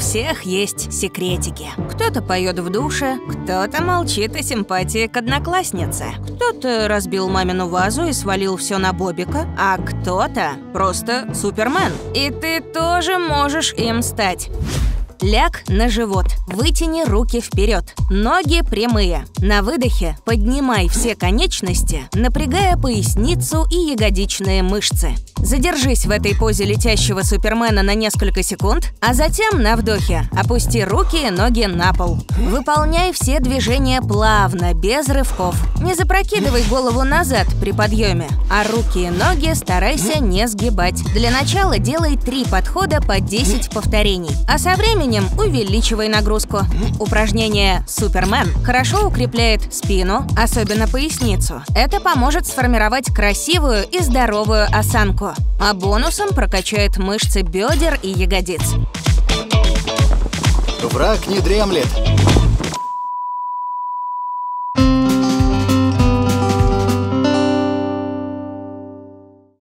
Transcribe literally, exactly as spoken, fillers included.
всех есть секретики. Кто-то поет в душе, кто-то молчит о симпатии к однокласснице, кто-то разбил мамину вазу и свалил все на Бобика, а кто-то просто Супермен. И ты тоже можешь им стать. Ляг на живот, вытяни руки вперед, ноги прямые. На выдохе поднимай все конечности, напрягая поясницу и ягодичные мышцы. Задержись в этой позе летящего Супермена на несколько секунд, а затем на вдохе опусти руки и ноги на пол. Выполняй все движения плавно, без рывков. Не запрокидывай голову назад при подъеме, а руки и ноги старайся не сгибать. Для начала делай три подхода по десять повторений, а со временем увеличивай нагрузку. Упражнение «Супермен» хорошо укрепляет спину, особенно поясницу. Это поможет сформировать красивую и здоровую осанку, а бонусом прокачает мышцы бедер и ягодиц. Враг не дремлет.